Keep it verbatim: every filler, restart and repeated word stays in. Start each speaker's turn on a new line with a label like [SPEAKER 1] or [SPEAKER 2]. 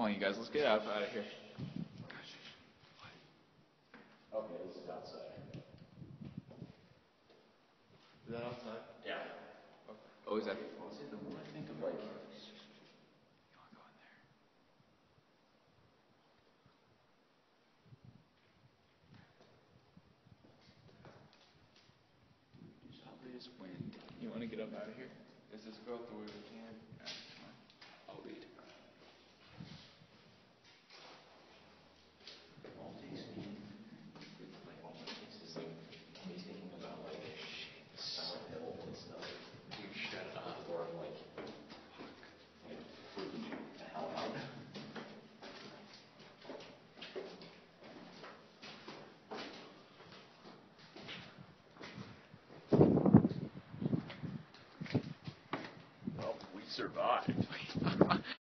[SPEAKER 1] Come on, you guys, let's get out, out of here.
[SPEAKER 2] Okay, this is outside.
[SPEAKER 1] Is that outside?
[SPEAKER 2] Yeah.
[SPEAKER 1] Okay. Oh, is that?
[SPEAKER 2] See, the more I think of like.
[SPEAKER 1] You want to go in there? Southeast wind. You want to get up out of here? Is this go out the way we can? Alright, come on. I'll lead.
[SPEAKER 2] All takes me, like all it takes is like me thinking about like Silent Hill and stuff.
[SPEAKER 1] Dude, shut up.
[SPEAKER 2] Or I'm like, like freaking the hell out. Well, we survived.